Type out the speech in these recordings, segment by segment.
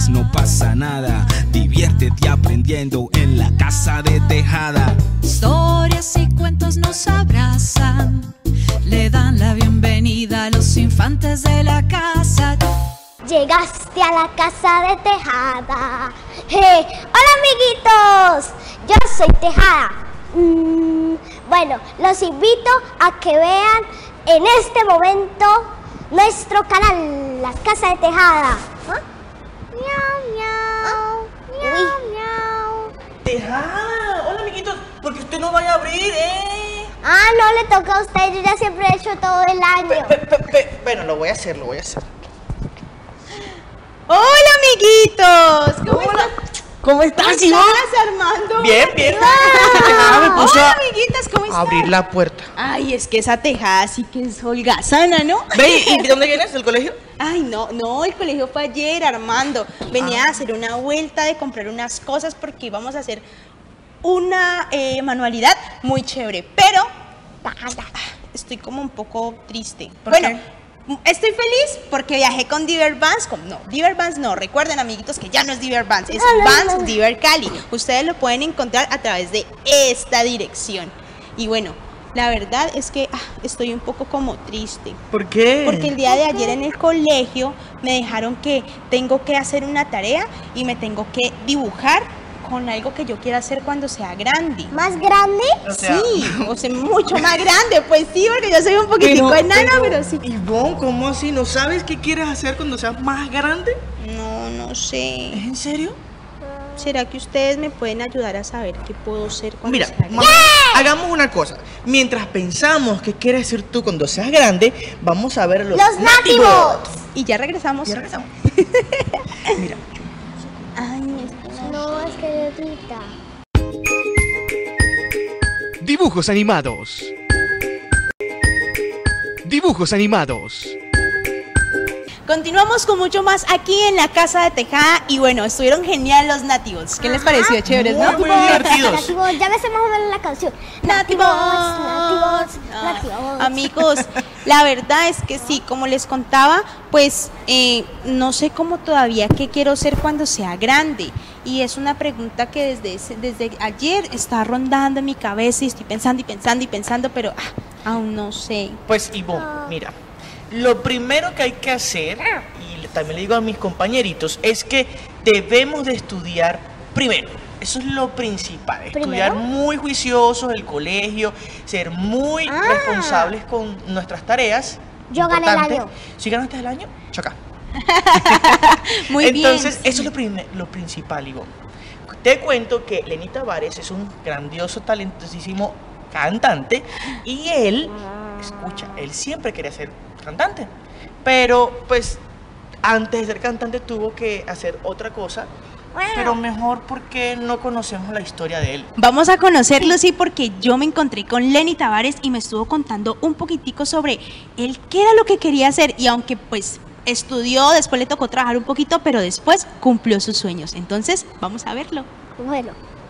más, no pasa nada. Diviértete aprendiendo en la Casa de Tejada. Historias y cuentos nos abrazan, le dan la bienvenida a los infantes de la casa. Llegaste a la Casa de Tejada. Hey, hola amiguitos, yo soy Tejada. Bueno, los invito a que vean en este momento nuestro canal, la Casa de Tejada. ¿Ah? Miau, miau, miau, miau. Tejada, hola amiguitos, porque usted no vaya a abrir, Ah, no le toca a usted, yo ya siempre he hecho todo el año. Bueno, lo voy a hacer. ¡Hola, amiguitos! ¿Cómo estás, ¿Cómo Ivonne? estás, Armando? Bien. Tejada Me puso hola, a amiguitas, ¿cómo están? abrir la puerta. Ay, es que esa Tejada sí que es holgazana, ¿no? Ve, ¿y de dónde vienes? ¿Del colegio? Ay, no, el colegio fue ayer, Armando. Venía a hacer una vuelta de comprar unas cosas porque íbamos a hacer una manualidad muy chévere, pero estoy como un poco triste. ¿Por Bueno, qué? estoy feliz porque viajé con Diver Vans. Diver Vans no, recuerden amiguitos que ya no es Diver Vans, es Vans Diver Cali. Ustedes lo pueden encontrar a través de esta dirección. Y bueno, la verdad es que estoy un poco como triste. ¿Por qué? Porque el día de ayer en el colegio me dejaron que tengo que hacer una tarea y me tengo que dibujar con algo que yo quiera hacer cuando sea grande. ¿Más grande? Sí, o sea, mucho más grande, pues sí, porque yo soy un poquitico enana, pero sí. Ivonne, ¿cómo así? ¿No sabes qué quieres hacer cuando seas más grande? No sé. ¿Es en serio? ¿Será que ustedes me pueden ayudar a saber qué puedo ser cuando Mira, sea grande? hagamos una cosa. Mientras pensamos qué quieres ser tú cuando seas grande, vamos a ver los Natibots. Y ya regresamos. Mira. Ay, No, es que yo grita. Dibujos animados. Dibujos animados. continuamos con mucho más aquí en la Casa de Tejada. Y bueno, estuvieron genial los Natibots. ¿Qué les pareció? Chéveres, ¿no? Muy divertidos. Natibots, ya me sé más o menos la canción. Natibots. Amigos, la verdad es que sí, como les contaba, pues no sé cómo todavía qué quiero ser cuando sea grande. Y es una pregunta que desde ayer está rondando en mi cabeza y estoy pensando, pero aún no sé. Pues Ivonne, mira, lo primero que hay que hacer, y también le digo a mis compañeritos, es que debemos de estudiar primero. Eso es lo principal, estudiar muy juiciosos el colegio, ser muy responsables con nuestras tareas. Yo gané el año. ¿Sí ganaste el año? Choca. Muy bien. Entonces, eso es lo principal, Ivonne. Te cuento que Lenny Tavares es un grandioso, talentosísimo cantante y él, escucha, él siempre quería ser cantante, pero pues antes de ser cantante tuvo que hacer otra cosa, pero mejor porque no conocemos la historia de él. Vamos a conocerlo, sí, porque yo me encontré con Lenny Tavares y me estuvo contando un poquitico sobre él qué era lo que quería hacer, y aunque pues estudió, después le tocó trabajar un poquito, pero después cumplió sus sueños. Entonces, vamos a verlo. Bueno.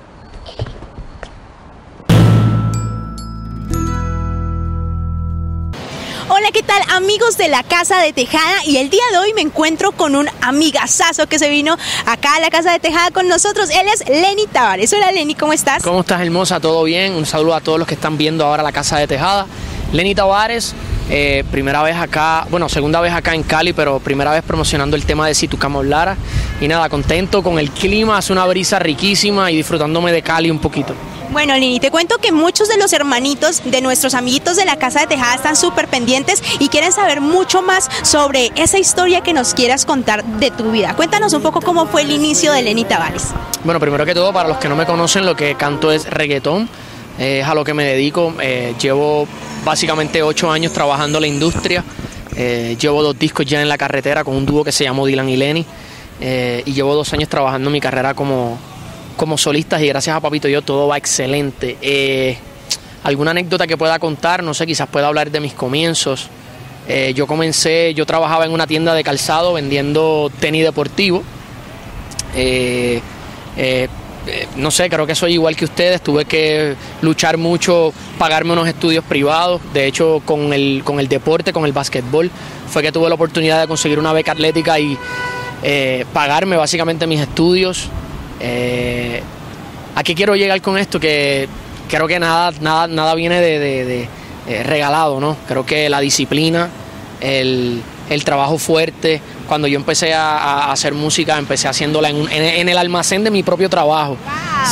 Hola, ¿qué tal amigos de la Casa de Tejada? Y el día de hoy me encuentro con un amigazazo que se vino acá a la Casa de Tejada con nosotros. Él es Lenny Tavares. Hola Lenny, ¿cómo estás? ¿Cómo estás, hermosa? ¿Todo bien? Un saludo a todos los que están viendo ahora la Casa de Tejada. Lenny Tavares, primera vez acá, bueno, segunda vez acá en Cali, pero primera vez promocionando el tema de Si tu cama hablara. Y nada, contento con el clima, hace una brisa riquísima y disfrutándome de Cali un poquito. Bueno, Lenny, te cuento que muchos de los hermanitos de nuestros amiguitos de la Casa de Tejada están súper pendientes y quieren saber mucho más sobre esa historia que nos quieras contar de tu vida. Cuéntanos un poco cómo fue el inicio de Lenny Tavares. Bueno, primero que todo, para los que no me conocen, lo que canto es reggaetón, es a lo que me dedico. Llevo básicamente 8 años trabajando en la industria, llevo 2 discos ya en la carretera con un dúo que se llamó Dylan y Lenny, y llevo 2 años trabajando en mi carrera como solistas, y gracias a Papito Dios todo va excelente. Alguna anécdota que pueda contar, no sé, quizás pueda hablar de mis comienzos. Yo trabajaba en una tienda de calzado vendiendo tenis deportivo. No sé, creo que soy igual que ustedes, tuve que luchar mucho, pagarme unos estudios privados. De hecho, con el deporte, con el básquetbol, fue que tuve la oportunidad de conseguir una beca atlética y pagarme básicamente mis estudios. ¿A qué quiero llegar con esto? Que creo que nada viene de regalado, ¿no? Creo que la disciplina, el trabajo fuerte. Cuando yo empecé a hacer música, empecé haciéndola en el almacén de mi propio trabajo. Wow.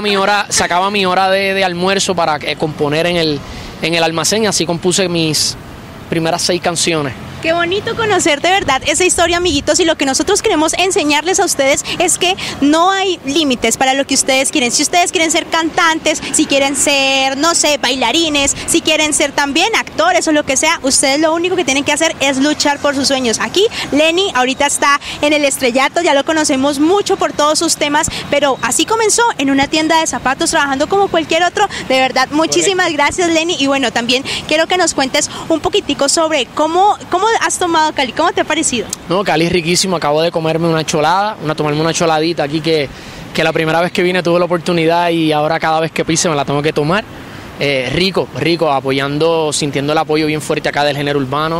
Sacaba mi hora de almuerzo para componer en el almacén, y así compuse mis primeras 6 canciones. Qué bonito conocer de verdad esa historia, amiguitos, y lo que nosotros queremos enseñarles a ustedes es que no hay límites para lo que ustedes quieren. Si ustedes quieren ser cantantes, si quieren ser, no sé, bailarines, si quieren ser también actores o lo que sea, ustedes lo único que tienen que hacer es luchar por sus sueños. Aquí Lenny ahorita está en el estrellato, ya lo conocemos mucho por todos sus temas, pero así comenzó en una tienda de zapatos trabajando como cualquier otro. De verdad, muchísimas gracias, Lenny. Y bueno, también quiero que nos cuentes un poquitico sobre cómo has tomado Cali. ¿Cómo te ha parecido? No, Cali es riquísimo. Acabo de comerme tomarme una choladita aquí que la primera vez que vine tuve la oportunidad, y ahora cada vez que pise me la tengo que tomar. Rico, sintiendo el apoyo bien fuerte acá del género urbano.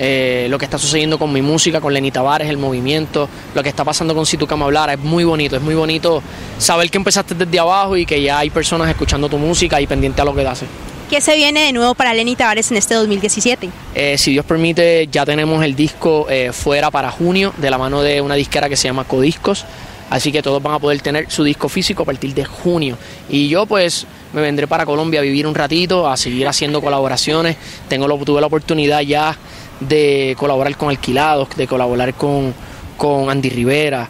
Lo que está sucediendo con mi música, con Lenny Tavares, el movimiento, lo que está pasando con Si Tu Cama Hablara, es muy bonito saber que empezaste desde abajo y que ya hay personas escuchando tu música y pendiente a lo que haces. ¿Qué se viene de nuevo para Lenny Tavares en este 2017? Si Dios permite, ya tenemos el disco fuera para junio, de la mano de una disquera que se llama Codiscos, así que todos van a poder tener su disco físico a partir de junio. Y yo pues me vendré para Colombia a vivir un ratito, a seguir haciendo colaboraciones. Tuve la oportunidad ya de colaborar con Alquilados, de colaborar con Andy Rivera.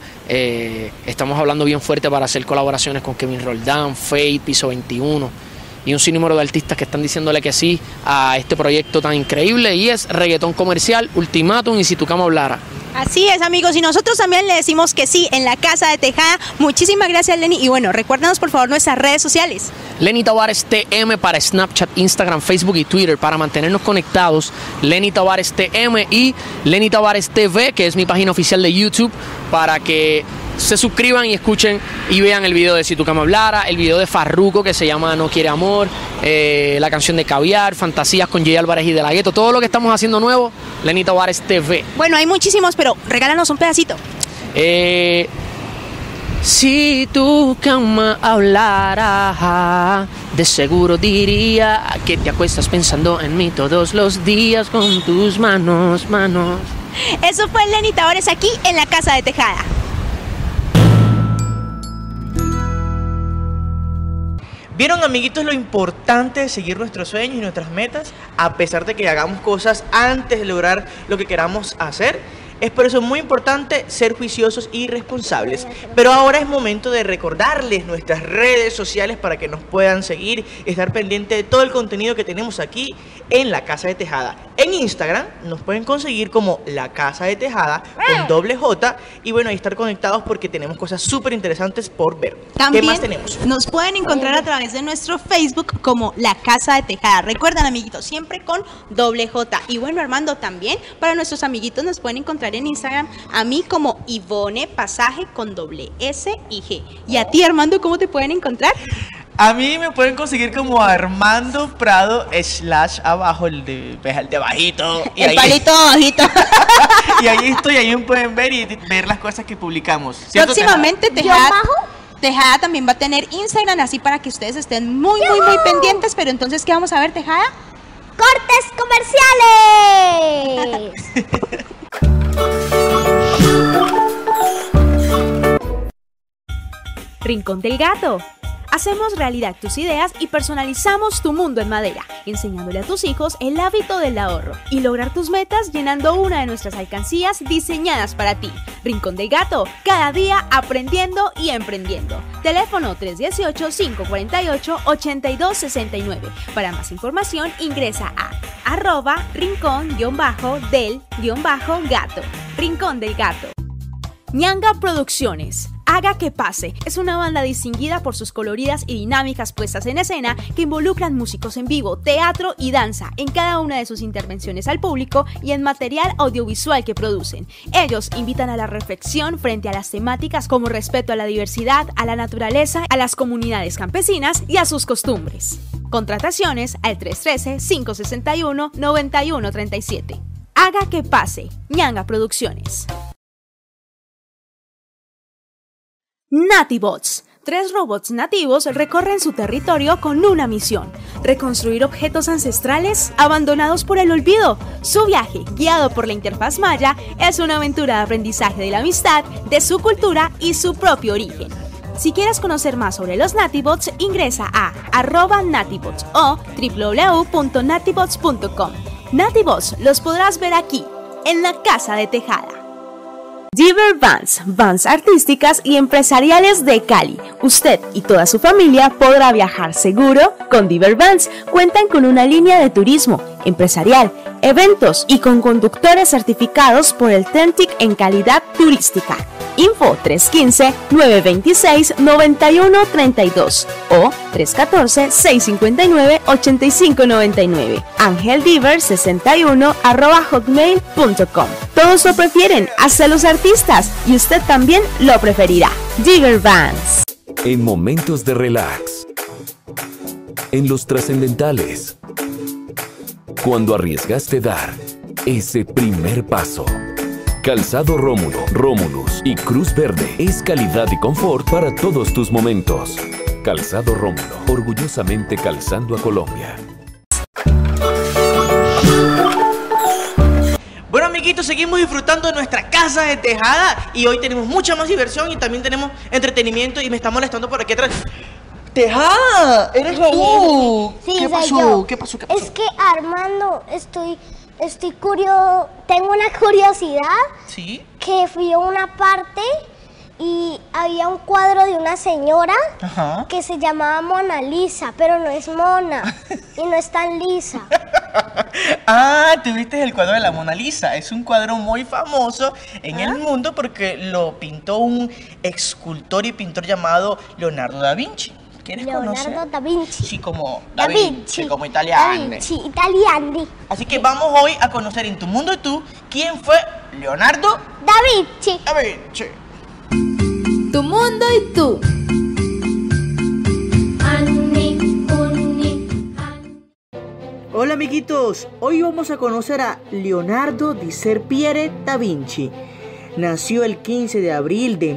Estamos hablando bien fuerte para hacer colaboraciones con Kevin Roldán, Fate, Piso 21 y un sinnúmero de artistas que están diciéndole que sí a este proyecto tan increíble, y es Reggaetón Comercial, Ultimátum y Si Tu Cama Hablara. Así es, amigos, y nosotros también le decimos que sí en la Casa de Tejada. Muchísimas gracias, Lenny, y bueno, recuérdanos por favor nuestras redes sociales. Lenny Tavares TM para Snapchat, Instagram, Facebook y Twitter, para mantenernos conectados. Lenny Tavares TM y Lenny Tavares TV, que es mi página oficial de YouTube, para que se suscriban y escuchen y vean el video de Si Tu Cama Hablara, el video de Farruko que se llama No Quiere Amor, la canción de Caviar, Fantasías con Jay Álvarez y De La Ghetto, todo lo que estamos haciendo nuevo, Lenny Tavares TV. Bueno, hay muchísimos, pero regálanos un pedacito. Si tu cama hablara, de seguro diría que te acuestas pensando en mí todos los días con tus manos. Eso fue Lenny Tavares aquí en la Casa de Tejada. ¿Vieron, amiguitos, lo importante de seguir nuestros sueños y nuestras metas, a pesar de que hagamos cosas antes de lograr lo que queramos hacer? Es por eso muy importante ser juiciosos y responsables. Pero ahora es momento de recordarles nuestras redes sociales para que nos puedan seguir y estar pendientes de todo el contenido que tenemos aquí en La Casa de Tejada. En Instagram nos pueden conseguir como La Casa de Tejada con doble J, y bueno, ahí estar conectados porque tenemos cosas súper interesantes por ver. También ¿qué más tenemos? Nos pueden encontrar a través de nuestro Facebook como La Casa de Tejada. Recuerden, amiguitos, siempre con doble J. Y bueno, Armando, también para nuestros amiguitos nos pueden encontrar en Instagram a mí como Ivone Pasaje con doble S y G. ¿Y a ti, Armando, cómo te pueden encontrar? A mí me pueden conseguir como Armando Prado / abajo, el de bajito. Y el ahí, palito bajito. Y ahí estoy, ahí me pueden ver y ver las cosas que publicamos. Próximamente Tejada también va a tener Instagram, así para que ustedes estén muy pendientes. Pero entonces, ¿qué vamos a ver, Tejada? ¡Cortes comerciales! Rincón del Gato. Hacemos realidad tus ideas y personalizamos tu mundo en madera, enseñándole a tus hijos el hábito del ahorro y lograr tus metas llenando una de nuestras alcancías diseñadas para ti. Rincón del Gato, cada día aprendiendo y emprendiendo. Teléfono 318-548-8269. Para más información ingresa a @rincón_del_gato. Rincón del Gato. Ñanga Producciones. Haga que pase es una banda distinguida por sus coloridas y dinámicas puestas en escena que involucran músicos en vivo, teatro y danza en cada una de sus intervenciones al público y en material audiovisual que producen. Ellos invitan a la reflexión frente a las temáticas como respeto a la diversidad, a la naturaleza, a las comunidades campesinas y a sus costumbres. Contrataciones al 313-561-9137. Haga que pase. Ñanga Producciones. Natibots. 3 robots nativos recorren su territorio con una misión: reconstruir objetos ancestrales abandonados por el olvido. Su viaje, guiado por la interfaz Maya, es una aventura de aprendizaje de la amistad, de su cultura y su propio origen. Si quieres conocer más sobre los Natibots, ingresa a @natibots o www.natibots.com. Natibots los podrás ver aquí, en la Casa de Tejada. Diver Vans, vans artísticas y empresariales de Cali. Usted y toda su familia podrá viajar seguro con Diver Vans. Cuentan con una línea de turismo, empresarial, eventos y con conductores certificados por el TENTIC en calidad turística. Info 315-926-9132 o 314-659-8599. angeldiver61@hotmail.com. Todos lo prefieren, hasta los artistas, y usted también lo preferirá. Diver Vans. En momentos de relax, en los trascendentales, cuando arriesgaste dar ese primer paso. Calzado Rómulo, Rómulus y Cruz Verde es calidad y confort para todos tus momentos. Calzado Rómulo, orgullosamente calzando a Colombia. Bueno, amiguitos, seguimos disfrutando de nuestra Casa de Tejada y hoy tenemos mucha más diversión y también tenemos entretenimiento y me está molestando por aquí atrás. Tejada, ¿eres tú? Sí, ¿Qué soy pasó? yo. ¿Qué pasó? ¿Qué pasó? Es que Armando, estoy curioso, tengo una curiosidad. ¿Sí? Que fui a una parte y había un cuadro de una señora que se llamaba Mona Lisa, pero no es mona y no es tan lisa. Ah, tú viste el cuadro de la Mona Lisa. Es un cuadro muy famoso en el mundo porque lo pintó un escultor y pintor llamado Leonardo da Vinci. ¿Quieres conocer? Leonardo da Vinci. Sí, como Da Vinci. como italiano. Da Vinci, italiani. Así que vamos hoy a conocer en Tu Mundo y Tú quién fue Leonardo Da Vinci. da Vinci. Tu mundo y tú. Hola amiguitos, hoy vamos a conocer a Leonardo di Serpiere da Vinci. Nació el 15 de abril de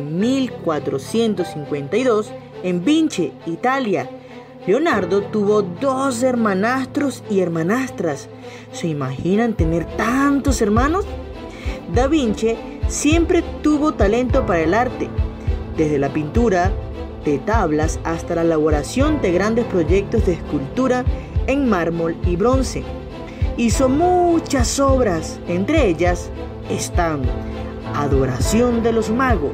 1452 en Vinci, Italia. Leonardo tuvo 2 hermanastros y hermanastras. ¿Se imaginan tener tantos hermanos? Da Vinci siempre tuvo talento para el arte, desde la pintura de tablas hasta la elaboración de grandes proyectos de escultura en mármol y bronce. Hizo muchas obras, entre ellas están Adoración de los Magos,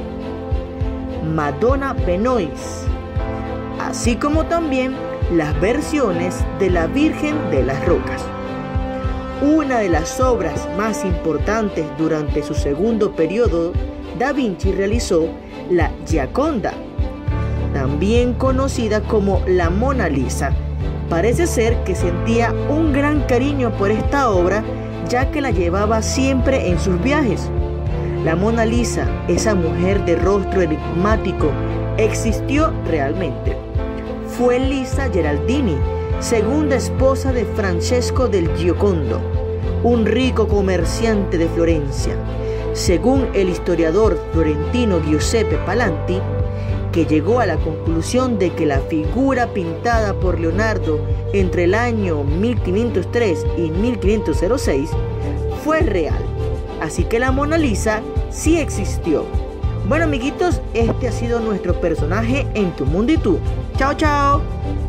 Madonna Benois, así como también las versiones de la Virgen de las Rocas. Una de las obras más importantes durante su segundo periodo, Da Vinci realizó la Gioconda, también conocida como la Mona Lisa. Parece ser que sentía un gran cariño por esta obra, ya que la llevaba siempre en sus viajes. La Mona Lisa, esa mujer de rostro enigmático, existió realmente. Fue Lisa Geraldini, segunda esposa de Francesco del Giocondo, un rico comerciante de Florencia. Según el historiador florentino Giuseppe Palanti, que llegó a la conclusión de que la figura pintada por Leonardo entre el año 1503 y 1506 fue real. Así que la Mona Lisa sí existió. Bueno amiguitos, este ha sido nuestro personaje en Tu Mundo y Tú. Chao, chao.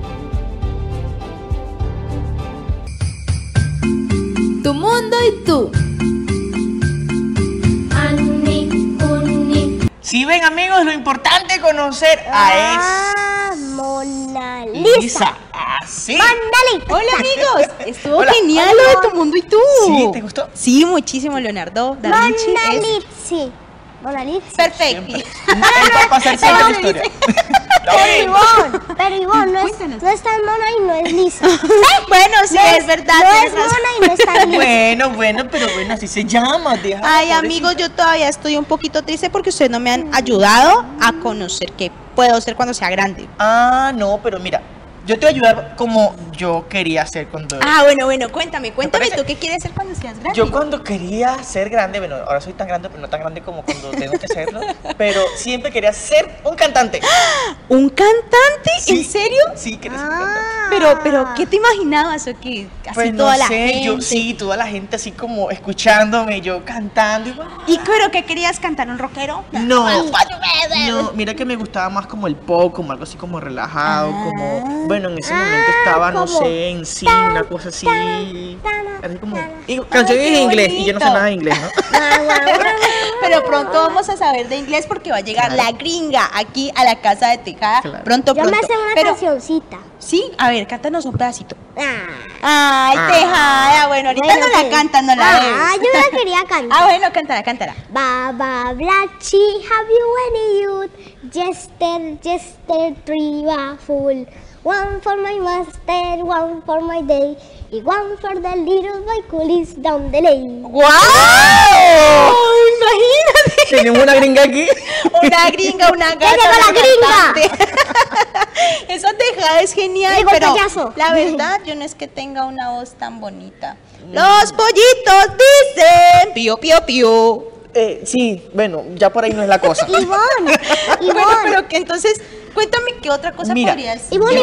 Tu mundo y tú. Si ven amigos, lo importante es conocer a Mona Lisa. Lisa. Así. Mona Lisa. Hola amigos, estuvo Hola. genial lo de Tu Mundo y Tú. ¿Sí? ¿Te gustó? Sí, muchísimo. Leonardo da Vinci Mona es Lisa. Mona Lisa. perfecto. Él va a pasar siempre la historia. Pero Ivonne, no es tan mona y no es lisa. Bueno, sí, es verdad. No tienes es razón. mona y no es tan lisa. Bueno, así se llama. Ay, pobrecita. amigos, yo todavía estoy un poquito triste porque ustedes no me han ayudado a conocer qué puedo ser cuando sea grande. Ah, no, pero mira, yo te voy a ayudar como yo quería ser cuando... Ah, bueno, cuéntame tú qué quieres ser cuando seas grande. Yo cuando quería ser grande, bueno, ahora soy tan grande, pero no tan grande como cuando tengo que serlo, pero siempre quería ser un cantante. ¿Un cantante? Sí, ¿En serio? Sí, quería ser un cantante. Pero, ¿qué te imaginabas? ¿O qué? Así Pues toda no la sé, gente. toda la gente así como escuchándome, yo cantando. ¿Pero qué querías cantar? ¿Un rockero? No, mira que me gustaba más como el pop, como algo así como relajado, como, bueno, en ese momento estaba, no sé, en sí, una cosa así como, y canciones en inglés, y yo no sé nada de inglés, ¿no? Pero pronto vamos a saber de inglés porque va a llegar la gringa aquí a la casa de Tejada. Claro. Pronto. Yo me sé una cancioncita. Sí, a ver, cántanos un pedacito. Ay, Tejada, bueno, ahorita no la cantas, no la ves. Yo la quería cantar. Bueno, cántala. Baba Blachi, have you any youth? Jester, three full. One for my master, one for my day, y one for the little boy coolies down the lane. ¡Guau! Imagínate. Tenemos una gringa aquí. Una gringa, una gata. ¡La gringa! Esa Tejada es genial, Digo, pero payaso. la verdad yo no es que tenga una voz tan bonita. Los pollitos dicen pío, pío, pío. Sí, bueno, ya por ahí no es la cosa. Ivonne. Bueno, pero que entonces, cuéntame qué otra cosa podrías hacer. Ivonne.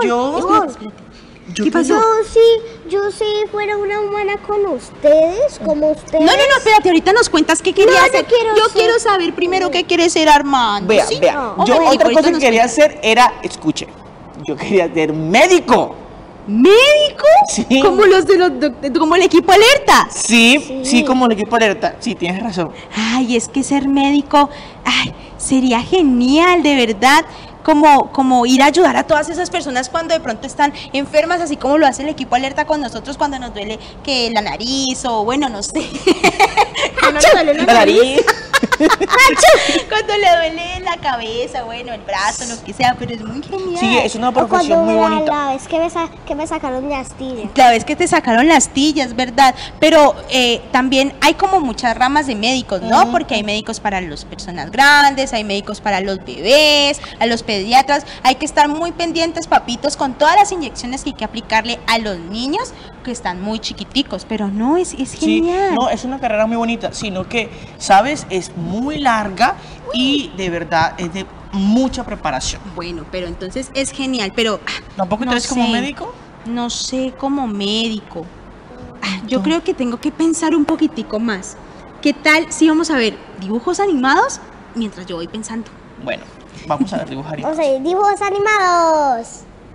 ¿Qué pasó? Yo sí fuera una humana con ustedes, como ustedes. No, espérate, ahorita nos cuentas qué querías hacer. Yo quiero saber primero qué quiere ser Armando. Vea, ¿sí? yo Médico, otra cosa ahorita que quería hacer era, escuche, yo quería ser médico. ¿Médico? Sí. Como como el equipo alerta. Sí, como el equipo alerta. Sí, tienes razón. Ay, es que ser médico, sería genial, de verdad. Como ir a ayudar a todas esas personas cuando de pronto están enfermas, así como lo hace el equipo alerta con nosotros cuando nos duele que la nariz o bueno, no sé. Cuando nos duele la nariz. Cuando le duele la cabeza, bueno, el brazo, lo que sea, pero es muy genial. Sí, es una profesión muy bonita. La vez que me sacaron las tillas. La vez que te sacaron las tillas, ¿verdad? Pero también hay como muchas ramas de médicos, ¿no? Porque hay médicos para las personas grandes, hay médicos para los bebés, a los pediatras. Hay que estar muy pendientes, papitos, con todas las inyecciones que hay que aplicarle a los niños que están muy chiquiticos. Pero no, es genial. Sí, no, es una carrera muy bonita, sino que, ¿sabes? Es muy larga y de verdad es de mucha preparación. Bueno, pero entonces es genial, pero... ¿Tampoco te ves como médico? No sé, como médico. Yo creo que tengo que pensar un poquitico más. ¿Qué tal si vamos a ver dibujos animados mientras yo voy pensando? Bueno, vamos a ver dibujos animados. O sea, dibujos animados.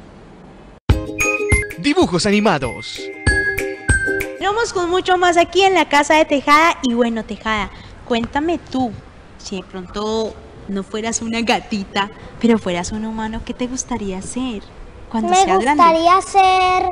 Dibujos animados. Vamos con mucho más aquí en la casa de Tejada. Y bueno, Tejada, cuéntame tú, si de pronto no fueras una gatita, pero fueras un humano, ¿qué te gustaría ser cuando seas grande? Me gustaría ser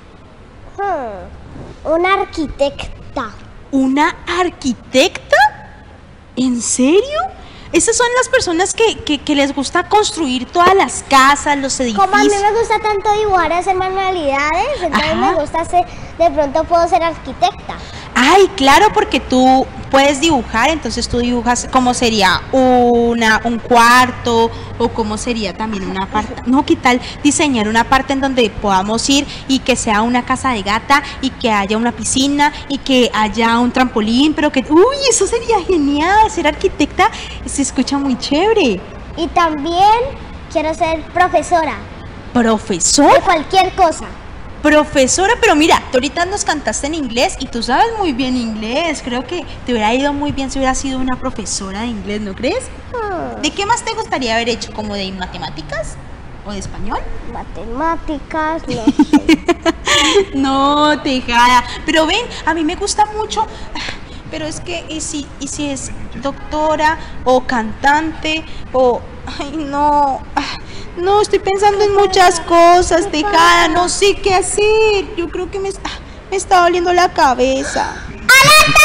una arquitecta. ¿Una arquitecta? ¿En serio? Esas son las personas que les gusta construir todas las casas, los edificios. Como a mí me gusta tanto dibujar y hacer manualidades, entonces me gusta ser, de pronto puedo ser arquitecta. Ay, claro, porque tú puedes dibujar, entonces tú dibujas cómo sería un cuarto o cómo sería también una parte. No, ¿qué tal diseñar una parte en donde podamos ir y que sea una casa de gata y que haya una piscina y que haya un trampolín, pero que, uy, eso sería genial, ser arquitecta se escucha muy chévere. Y también quiero ser profesora. ¿Profesor? De cualquier cosa. Profesora, pero mira, tú ahorita nos cantaste en inglés y tú sabes muy bien inglés. Creo que te hubiera ido muy bien si hubieras sido una profesora de inglés, ¿no crees? ¿De qué más te gustaría haber hecho? ¿Como de matemáticas? ¿O de español? Matemáticas, no sé. No, Tejada. Pero ven, a mí me gusta mucho. Pero es que, ¿y si es doctora o cantante o... Ay, no... No, estoy pensando en muchas cosas, Tejada, no sé qué hacer. Yo creo que me está doliendo la cabeza. ¡Alerta!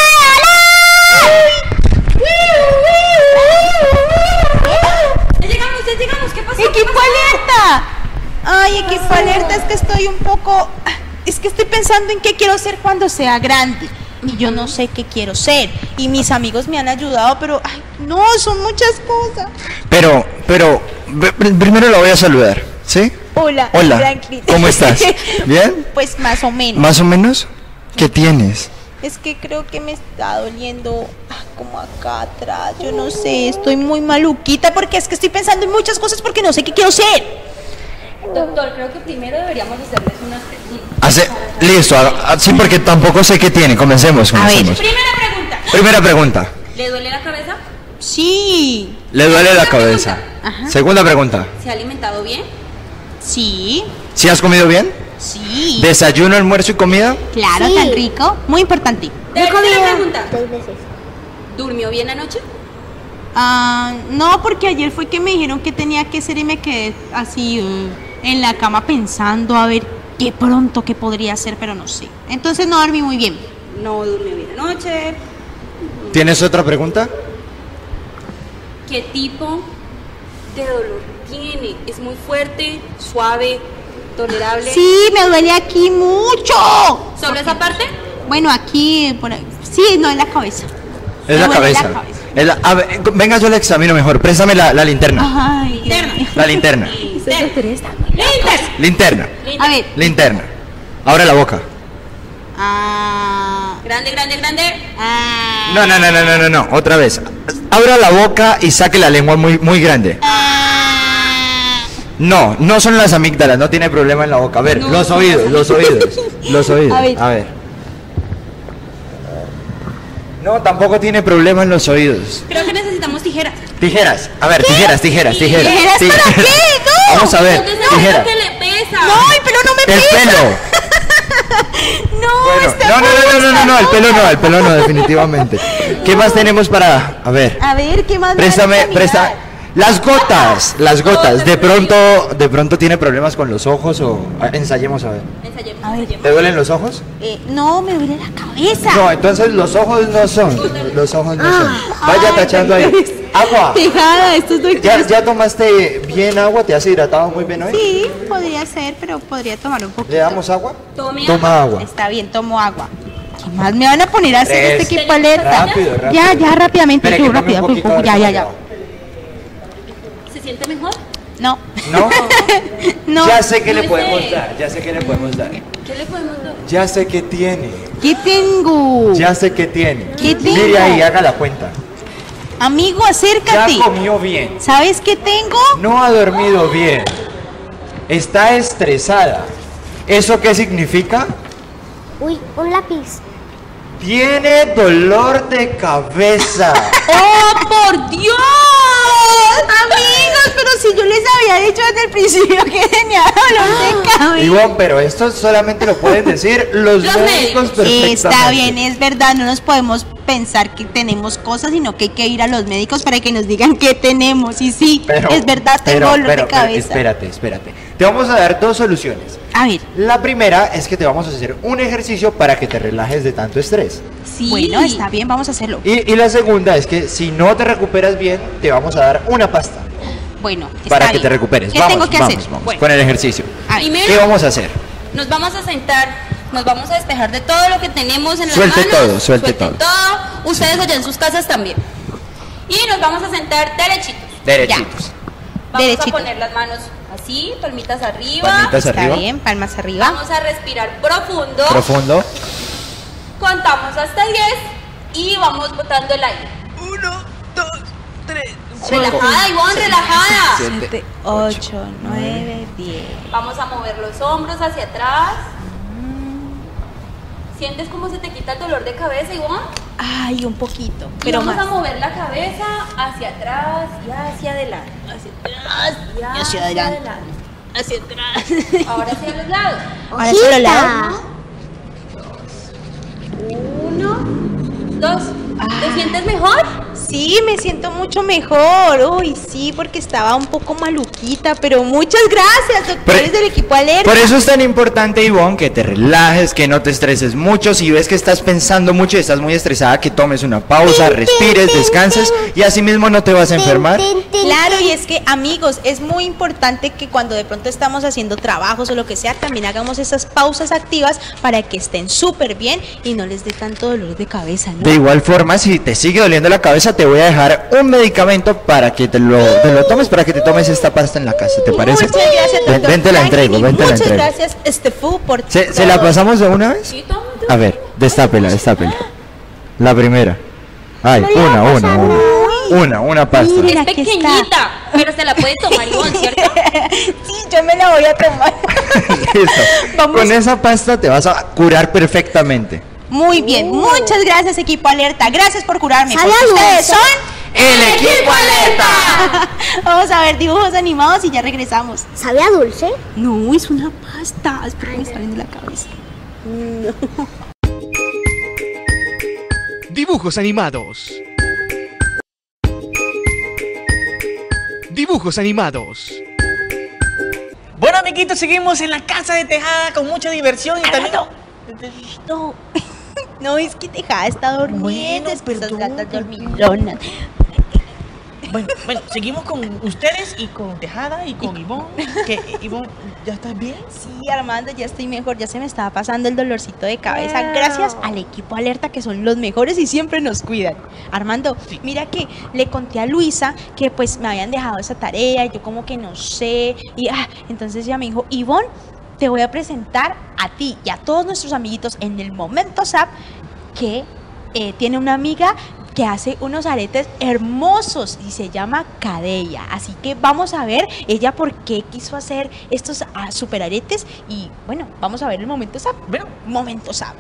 ¡Ya llegamos! ¿Qué pasó? ¡Equipo alerta! Ay, equipo alerta, es que estoy un poco... Es que estoy pensando en qué quiero ser cuando sea grande. Y yo no sé qué quiero ser. Y mis amigos me han ayudado, pero... Ay, no, son muchas cosas. Pero, primero la voy a saludar, ¿sí? Hola, Hola, Franklin. ¿cómo estás? ¿Bien? Pues más o menos. ¿Más o menos? ¿Qué tienes? Es que creo que me está doliendo como acá atrás. Yo no sé, estoy muy maluquita porque es que estoy pensando en muchas cosas porque no sé qué quiero ser. Doctor, creo que primero deberíamos hacerles unas preguntas. Listo, sí, porque tampoco sé qué tiene. Comencemos. Primera pregunta. Primera pregunta. ¿Le duele la cabeza? Sí. ¿Le duele la cabeza? Ajá. Segunda pregunta. ¿Se ha alimentado bien? Sí. ¿Sí has comido bien? Sí. ¿Desayuno, almuerzo y comida? Claro, Sí. tan rico. Muy importante. Tercera pregunta. 2 veces. ¿Durmió bien anoche? No, porque ayer fue que me dijeron que tenía que ser y me quedé así en la cama pensando a ver qué pronto que podría hacer, pero no sé. Entonces no dormí muy bien. No durmió bien anoche. ¿Tienes otra pregunta? ¿Qué tipo de dolor tiene? ¿Es muy fuerte, suave, tolerable? Sí, me duele aquí mucho. ¿Solo esa parte? Bueno, aquí, por ahí. Sí, no, en la cabeza. Es la Me duele cabeza. la cabeza. A ver, venga, yo la examino mejor. Préstame la linterna. Ay, La linterna. Linterna. A ver. Linterna. Abre la boca. Grande, grande, grande. No. Otra vez. Abra la boca y saque la lengua muy grande. No son las amígdalas, no tiene problema en la boca. A ver, los oídos. A ver. No, tampoco tiene problema en los oídos. Creo que necesitamos tijeras. Tijeras. A ver, tijeras. ¿Tijeras para qué? No. Vamos a ver, Entonces, tijeras. que le pesa. No, el pelo no me El pesa. pelo. No, Bueno, está no, el pelo no, definitivamente. ¿Qué más tenemos para, a ver? A ver, ¿qué más? Préstame. Las gotas. De pronto tiene problemas con los ojos o ensayemos a ver. A ver. ¿Te duelen los ojos? No, me duele la cabeza. No, entonces los ojos no son. Vaya tachando ahí. Agua. Tejada, esto es ¿Ya tomaste bien agua? ¿Te has hidratado muy bien hoy? Sí, podría ser, pero podría tomar un poquito. ¿Le damos agua? Toma agua. Está bien, tomo agua. ¿Qué más me van a poner a hacer este equipo alerta? Rápido. Ya, rápidamente, Espere, tú, que tome rápido. un poquito, a ver Ya. cómo queda. ¿Se siente mejor? No. ¿No? No. Ya sé que le No podemos sé. dar. ¿Qué le podemos dar? Ya sé que tiene. ¿Qué tengo? Ya sé que tiene. ¿Qué tengo? Mire ahí, haga la cuenta. Amigo, acércate. Ya comió bien. ¿Sabes qué tengo? No ha dormido bien. Está estresada. ¿Eso qué significa? Uy, un lápiz. Tiene dolor de cabeza. ¡Oh, por Dios! Amigos, pero si yo les había dicho desde el principio que tenía dolor de cabeza. Ivonne, pero esto solamente lo pueden decir los médicos perfectamente. Está bien, es verdad, no nos podemos pensar que tenemos cosas, sino que hay que ir a los médicos para que nos digan qué tenemos. Y sí, es verdad, tengo dolor de cabeza. Espérate. Te vamos a dar 2 soluciones. A ver. La primera es que te vamos a hacer un ejercicio para que te relajes de tanto estrés. Sí. Bueno, está bien, vamos a hacerlo. Y la segunda es que si no te recuperas bien, te vamos a dar una pasta. Bueno, está para que bien. te recuperes. ¿Qué Vamos, tengo que hacer? Vamos, con el ejercicio. Primero, ¿Qué vamos a hacer? nos vamos a sentar, nos vamos a despejar de todo lo que tenemos en las Suelte manos. todo, suelte todo. Ustedes allá en sus casas también. Y nos vamos a sentar derechitos. Derechitos. Vamos a poner las manos así, palmitas arriba. Palmitas Está arriba. bien, palmas arriba. Vamos a respirar profundo. Profundo. Contamos hasta 10 y vamos botando el aire. 1, 2, 3. Relajada, Ivonne, relajada. 7, 8, 9, 10. Vamos a mover los hombros hacia atrás. ¿Sientes cómo se te quita el dolor de cabeza, Ivonne? Ay, un poquito. Y Pero vamos más. a mover la cabeza hacia atrás y hacia adelante. Y hacia adelante. Hacia atrás. Ahora hacia los lados. Ahora hacia los lados. 1, 2. ¿Te sientes mejor? Sí, me siento mucho mejor. Uy, sí, porque estaba un poco maluquita, pero muchas gracias, doctores del equipo alerta. Por eso es tan importante, Ivonne, que te relajes, que no te estreses mucho. Si ves que estás pensando mucho y estás muy estresada, que tomes una pausa, respires, descanses y así mismo no te vas a enfermar. Claro, y es que, amigos, es muy importante que cuando de pronto estamos haciendo trabajos o lo que sea, también hagamos esas pausas activas para que estén súper bien y no les dé tanto dolor de cabeza, ¿no? De igual forma, si te sigue doliendo la cabeza, te te voy a dejar un medicamento para que te lo tomes, para que te tomes esta pasta en la casa, ¿te parece? Muchas gracias, doctor. Ven, te la entrego, ven, te la Muchas entrego. gracias, Estefu, por ¿Se la pasamos de una vez? Sí, toma. A ver, destápela. La primera. Ay, una pasta. Mire, Es aquí pequeñita, pero se la puede tomar Ivonne, ¿cierto? Sí, yo me la voy a tomar. Listo. Con esa pasta te vas a curar perfectamente. Muy bien, muchas gracias, equipo Alerta. Gracias por curarme. ¿Sabe Porque a ustedes dulce? son ¡El equipo alerta! Vamos a ver dibujos animados y ya regresamos. ¿Sabe a dulce? No, es una pasta. Espera, me está viendo la cabeza. Dibujos animados. Dibujos animados. Bueno, amiguitos, seguimos en la casa de Tejada con mucha diversión y también... No, no, es que Tejada está durmiendo. Bueno, es que esas perdón, gatas dormilonas. Bueno, seguimos con ustedes y con Tejada y con Ivonne. Que Ivonne, ¿ya estás bien? Sí, Armando, ya estoy mejor, ya se me estaba pasando el dolorcito de cabeza. Gracias al equipo Alerta, que son los mejores y siempre nos cuidan. Armando, mira que le conté a Luisa que pues me habían dejado esa tarea y yo como que no sé. Y entonces ella me dijo, Ivonne, te voy a presentar a ti y a todos nuestros amiguitos en el Momento Zap que tiene una amiga que hace unos aretes hermosos y se llama Cadeia. Así que vamos a ver ella por qué quiso hacer estos super aretes y bueno, vamos a ver el Momento Zap. Bueno, Momento Zap.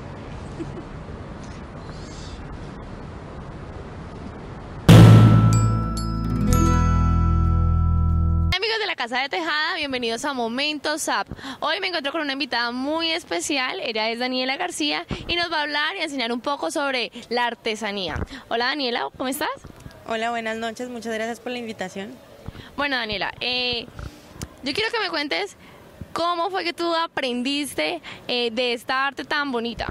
Amigos de la Casa de Tejada, bienvenidos a Momento Zap. Hoy me encuentro con una invitada muy especial, ella es Daniela García y nos va a hablar y enseñar un poco sobre la artesanía. Hola Daniela, ¿cómo estás? Hola, buenas noches, muchas gracias por la invitación. Bueno Daniela, yo quiero que me cuentes cómo fue que tú aprendiste de esta arte tan bonita.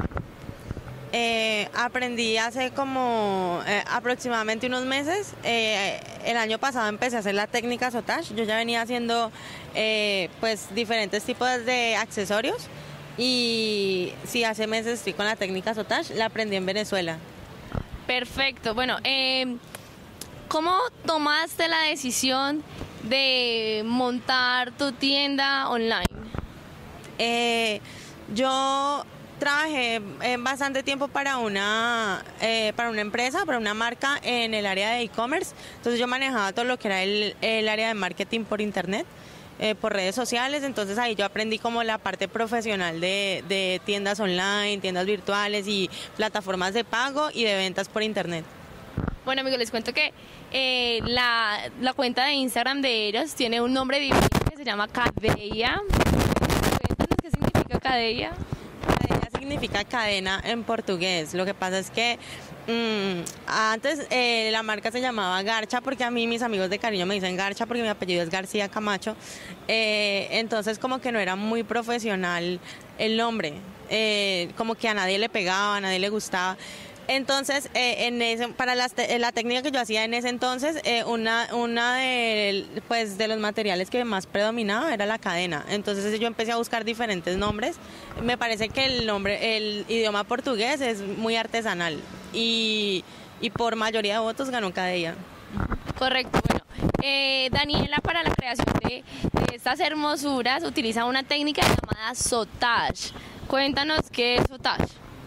Aprendí hace como aproximadamente unos meses. El año pasado empecé a hacer la técnica Sotage. Yo ya venía haciendo pues diferentes tipos de accesorios y sí, hace meses estoy con la técnica Sotage. La aprendí en Venezuela. Perfecto. Bueno, ¿cómo tomaste la decisión de montar tu tienda online? Yo trabajé bastante tiempo para una empresa, para una marca en el área de e-commerce. Entonces yo manejaba todo lo que era el área de marketing por internet, por redes sociales. Entonces ahí yo aprendí como la parte profesional de tiendas online, tiendas virtuales y plataformas de pago y de ventas por internet. Bueno amigos, les cuento que la cuenta de Instagram de ellos tiene un nombre divino que se llama Cadeia. Cuéntanos qué significa Cadeia. Cadeia significa cadena en portugués. Lo que pasa es que antes la marca se llamaba Garcha, porque a mí mis amigos de cariño me dicen Garcha porque mi apellido es García Camacho. Entonces como que no era muy profesional el nombre, como que a nadie le pegaba, a nadie le gustaba. Entonces, para la técnica que yo hacía en ese entonces, una de los materiales que más predominaba era la cadena. Entonces yo empecé a buscar diferentes nombres. Me parece que el idioma portugués es muy artesanal y por mayoría de votos ganó Cadeia. Correcto. Bueno, Daniela, para la creación de estas hermosuras utiliza una técnica llamada Sotage. Cuéntanos qué es Sotage.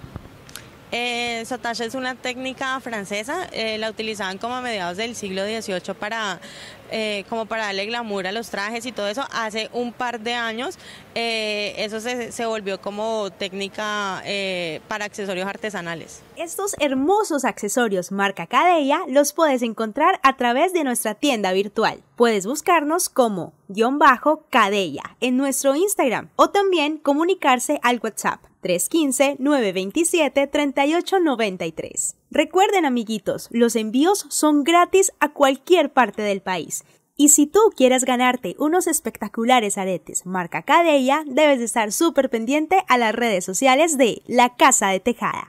Sotage es una técnica francesa, la utilizaban como a mediados del siglo XVIII como para darle glamour a los trajes y todo eso. Hace un par de años eso se volvió como técnica para accesorios artesanales. Estos hermosos accesorios marca Cadeia los puedes encontrar a través de nuestra tienda virtual. Puedes buscarnos como _Cadeia en nuestro Instagram o también comunicarse al WhatsApp 315-927-3893. Recuerden amiguitos, los envíos son gratis a cualquier parte del país. Y si tú quieres ganarte unos espectaculares aretes marca Cadeia, debes de estar súper pendiente a las redes sociales de La Casa de Tejada.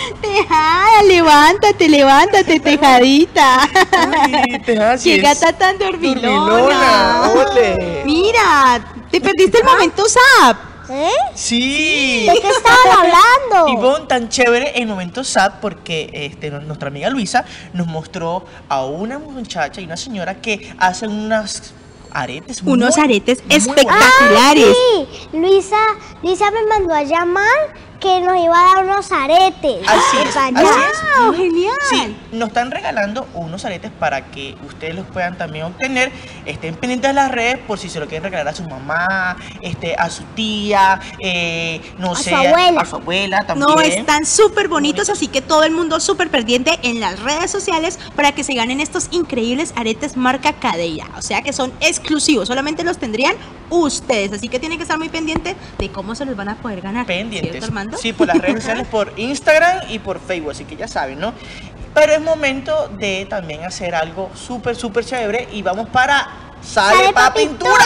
Tejada, levántate, Tejadita. Uy, Tejada, sí Qué es gata tan dormilona. dormilona, ole. Mira, te perdiste el momento SAP. Sí. ¿De qué estaban hablando? Ivonne, tan chévere en Momento SAP porque nuestra amiga Luisa nos mostró a una muchacha y una señora que hacen unos aretes espectaculares. Ah, sí. Luisa me mandó a llamar que nos iba a dar unos aretes. Así es. ¡Wow! ¡Genial! Sí, nos están regalando unos aretes para que ustedes los puedan también obtener. Estén pendientes de las redes por si se lo quieren regalar a su mamá, a su tía, no sé, a su abuela también. No, están súper bonitos, así que todo el mundo súper pendiente en las redes sociales para que se ganen estos increíbles aretes marca Cadeira. O sea que son exclusivos, solamente los tendrían ustedes, así que tienen que estar muy pendientes de cómo se los van a poder ganar. Pendientes. ¿Cierto, Armando? Sí, por las redes sociales, por Instagram y por Facebook, así que ya saben, ¿no? Pero es momento de también hacer algo súper chévere y vamos para Sale pa' Pintura.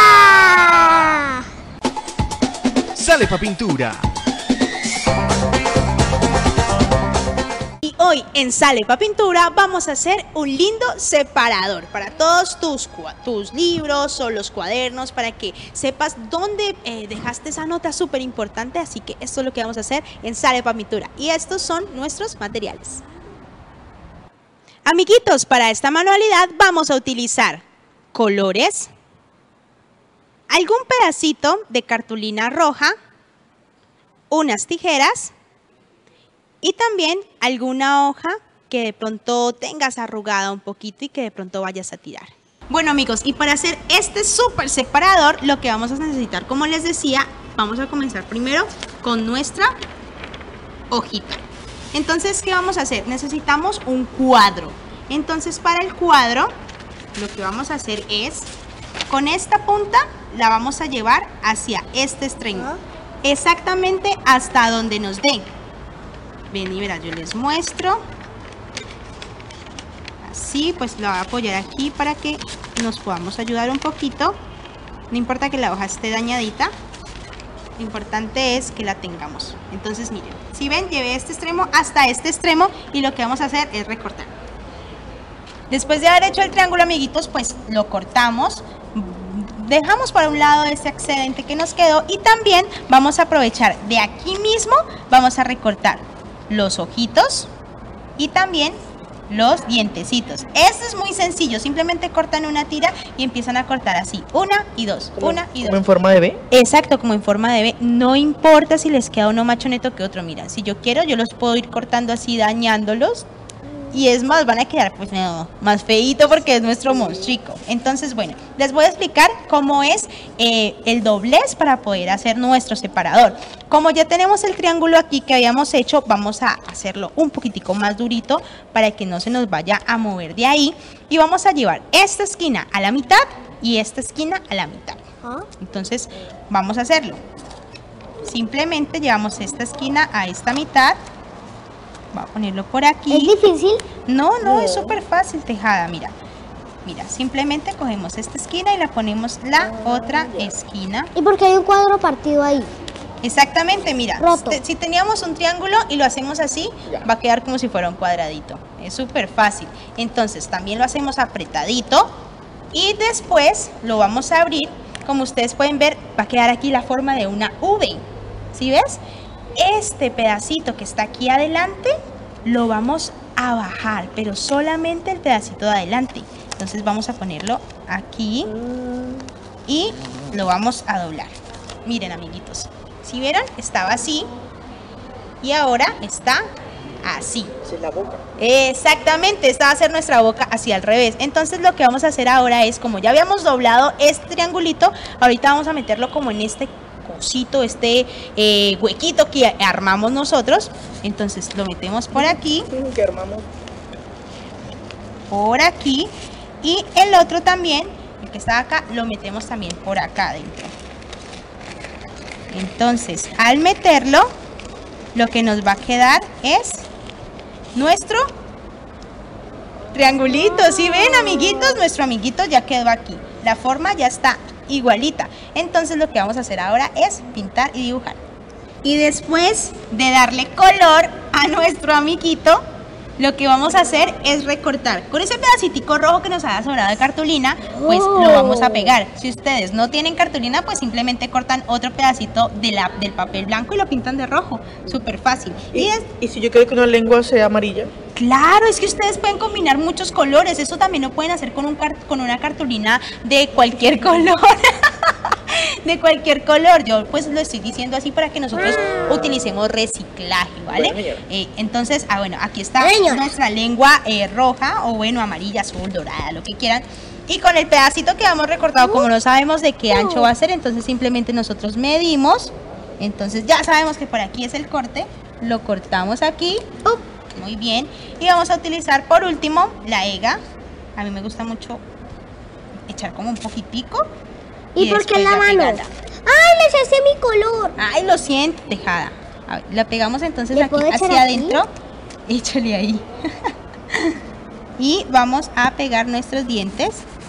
Sale pa' Pintura. Y hoy en Sale pa' Pintura vamos a hacer un lindo separador para todos tus libros o los cuadernos, para que sepas dónde dejaste esa nota súper importante. Así que esto es lo que vamos a hacer en Sale pa' Pintura y estos son nuestros materiales. Amiguitos, para esta manualidad vamos a utilizar colores, algún pedacito de cartulina roja, unas tijeras y también alguna hoja que de pronto tengas arrugada un poquito y que de pronto vayas a tirar. Bueno, amigos, y para hacer este súper separador, lo que vamos a necesitar, como les decía, vamos a comenzar primero con nuestra hojita. Entonces, ¿qué vamos a hacer? Necesitamos un cuadro. Entonces, para el cuadro, lo que vamos a hacer es, con esta punta, la vamos a llevar hacia este extremo. Exactamente hasta donde nos dé. Ven y verás, yo les muestro. Así, pues la voy a apoyar aquí para que nos podamos ayudar un poquito. No importa que la hoja esté dañadita. Lo importante es que la tengamos. Entonces, miren, si ven, llevé este extremo hasta este extremo y lo que vamos a hacer es recortar. Después de haber hecho el triángulo, amiguitos, pues lo cortamos. Dejamos para un lado ese excedente que nos quedó y también vamos a aprovechar de aquí mismo, vamos a recortar los ojitos y también los dientecitos. Esto es muy sencillo, simplemente cortan una tira y empiezan a cortar así, una y dos, una y dos. ¿Como en forma de B? Exacto, como en forma de B. No importa si les queda uno más choneto que otro. Mira, si yo quiero, yo los puedo ir cortando así, dañándolos. Y es más, van a quedar pues no, más feíto porque es nuestro monstruico. Entonces, bueno, les voy a explicar cómo es el doblez para poder hacer nuestro separador. Como ya tenemos el triángulo aquí que habíamos hecho, vamos a hacerlo un poquitico más durito para que no se nos vaya a mover de ahí. Y vamos a llevar esta esquina a la mitad y esta esquina a la mitad. Entonces, vamos a hacerlo. Simplemente llevamos esta esquina a esta mitad. Voy a ponerlo por aquí. ¿Es difícil? No, es súper fácil, Tejada, mira. Mira, simplemente cogemos esta esquina y la ponemos la otra esquina. ¿Y por qué hay un cuadro partido ahí? Exactamente, mira. Roto. Si teníamos un triángulo y lo hacemos así, va a quedar como si fuera un cuadradito. Es súper fácil. Entonces, también lo hacemos apretadito y después lo vamos a abrir. Como ustedes pueden ver, va a quedar aquí la forma de una V. ¿Sí ves? Este pedacito que está aquí adelante lo vamos a bajar, pero solamente el pedacito de adelante. Entonces vamos a ponerlo aquí y lo vamos a doblar. Miren, amiguitos, si vieron, estaba así y ahora está así. Esa es la boca. Exactamente, esta va a ser nuestra boca hacia al revés. Entonces lo que vamos a hacer ahora es, como ya habíamos doblado este triangulito, ahorita vamos a meterlo como en este cosito, este huequito que armamos nosotros. Entonces lo metemos por aquí, ¿Qué armamos? por aquí, y el otro también, el que está acá, lo metemos también por acá adentro. Entonces, al meterlo, lo que nos va a quedar es nuestro triangulito. ¿Sí ven, amiguitos? Nuestro amiguito ya quedó aquí. La forma ya está igualita. Entonces lo que vamos a hacer ahora es pintar y dibujar. Y después de darle color a nuestro amiguito, lo que vamos a hacer es recortar. Con ese pedacitico rojo que nos haya sobrado de cartulina, pues lo vamos a pegar. Si ustedes no tienen cartulina, pues simplemente cortan otro pedacito del papel blanco y lo pintan de rojo. Súper fácil. ¿Y si yo quiero que una lengua sea amarilla? Claro, es que ustedes pueden combinar muchos colores. Eso también lo pueden hacer con una cartulina de cualquier color. De cualquier color. Yo pues lo estoy diciendo así para que nosotros utilicemos reciclaje, ¿vale? Bueno, entonces, bueno, aquí está nuestra lengua roja o bueno, amarilla, azul, dorada, lo que quieran. Y con el pedacito que hemos recortado, como no sabemos de qué ancho va a ser, entonces simplemente nosotros medimos. Entonces ya sabemos que por aquí es el corte. Lo cortamos aquí. Muy bien. Y vamos a utilizar por último la EGA. A mí me gusta mucho echar como un poquitico. ¿Y por qué en la mano? ¡Ay, le echaste mi color! Ay, lo siento, Tejada. A ver, la pegamos entonces aquí hacia adentro. Échale ahí. Y vamos a pegar nuestros dientes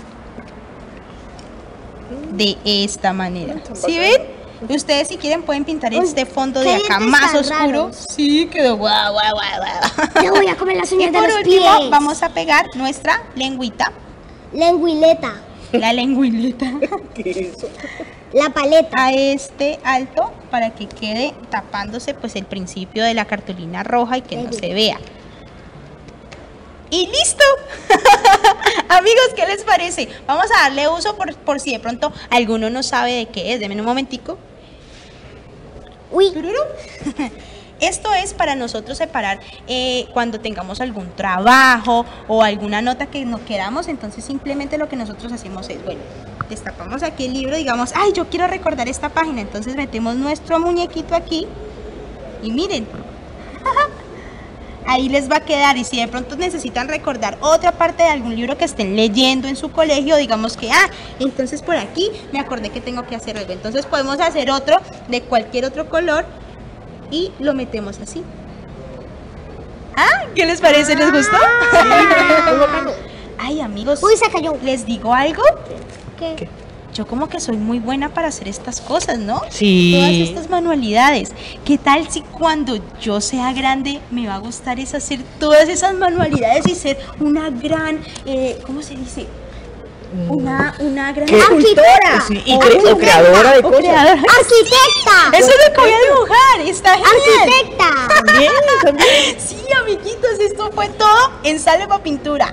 de esta manera. ¿Sí ven? Ustedes si quieren pueden pintar este fondo de acá más oscuro. Sí, quedó guau. Yo voy a comer las uñas de los pies. Y por último vamos a pegar nuestra lengüita. Lengüileta. La lengüileta. ¿Qué es eso? La paleta. A este alto para que quede tapándose pues el principio de la cartulina roja y que no se vea. ¡Y listo! Amigos, ¿qué les parece? Vamos a darle uso por si de pronto alguno no sabe de qué es. Denme un momentico. Uy. Esto es para nosotros separar cuando tengamos algún trabajo o alguna nota que no queramos. Entonces simplemente lo que nosotros hacemos es, bueno, destapamos aquí el libro, digamos, ay, yo quiero recordar esta página. Entonces metemos nuestro muñequito aquí y miren. Ahí les va a quedar. Y si de pronto necesitan recordar otra parte de algún libro que estén leyendo en su colegio, digamos que, entonces por aquí me acordé que tengo que hacer algo. Entonces podemos hacer otro de cualquier otro color y lo metemos así. ¿Qué les parece? ¿Les gustó? Ay, amigos. Uy, se cayó. ¿Les digo algo? ¿Qué? Yo como que soy muy buena para hacer estas cosas, ¿no? Sí. Todas estas manualidades. ¿Qué tal si cuando yo sea grande me va a gustar es hacer todas esas manualidades y ser una gran, ¿cómo se dice? Una gran escultora. Sí, o creadora de cosas. ¡Arquitecta! Eso es lo que voy a dibujar. Está genial. ¡Arquitecta! También. Sí, amiguitos, esto fue todo en Sale Pa' Pintura.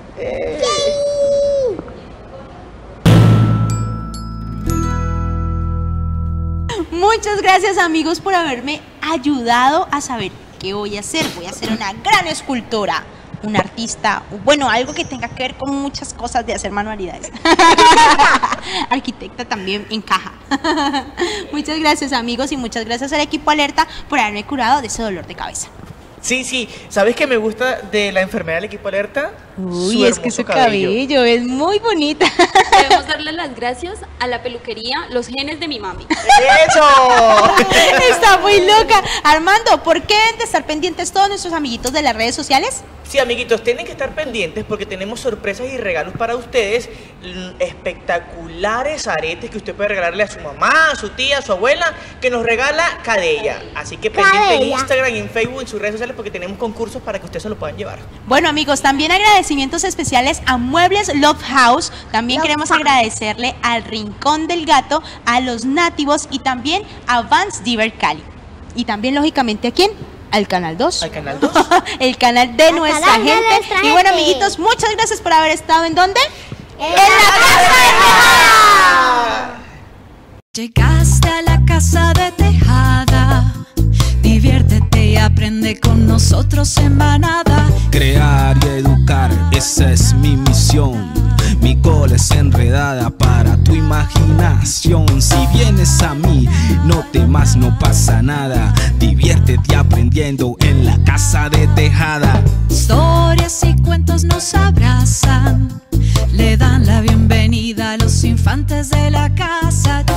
Muchas gracias, amigos, por haberme ayudado a saber qué voy a hacer. Voy a ser una gran escultora, un artista, bueno, algo que tenga que ver con muchas cosas de hacer manualidades. Arquitecta también encaja. Muchas gracias, amigos, y muchas gracias al equipo Alerta por haberme curado de ese dolor de cabeza. Sí, ¿sabes qué me gusta de la enfermera del equipo Alerta? Uy, es que su cabello es muy bonita. Debemos darle las gracias a la peluquería Los Genes de mi mami. ¡Eso! Está muy loca. Armando, ¿por qué deben de estar pendientes todos nuestros amiguitos de las redes sociales? Sí, amiguitos, tienen que estar pendientes porque tenemos sorpresas y regalos para ustedes. Espectaculares aretes que usted puede regalarle a su mamá, a su tía, a su abuela, que nos regala Cadella. Así que pendiente en Instagram, en Facebook, en sus redes sociales, porque tenemos concursos para que ustedes se lo puedan llevar. Bueno, amigos, también agradecimientos especiales a Muebles Love House. También queremos agradecerle al Rincón del Gato, a los Nativos y también a Vans Diver Cali. Y también, lógicamente, ¿a quién? Al Canal 2. Al Canal 2. El canal de nuestra gente. Y bueno, amiguitos, muchas gracias por haber estado ¿en dónde? ¡En la Casa de Tejada! Llegaste a la Casa de Tejada. Diviértete y aprende con nosotros en manada. Crear y educar, esa es mi misión. Mi cola es enredada para tu imaginación. Si vienes a mí, no temas, no pasa nada. Diviértete aprendiendo en la Casa de Tejada. Historias y cuentos nos abrazan, le dan la bienvenida a los infantes de la casa.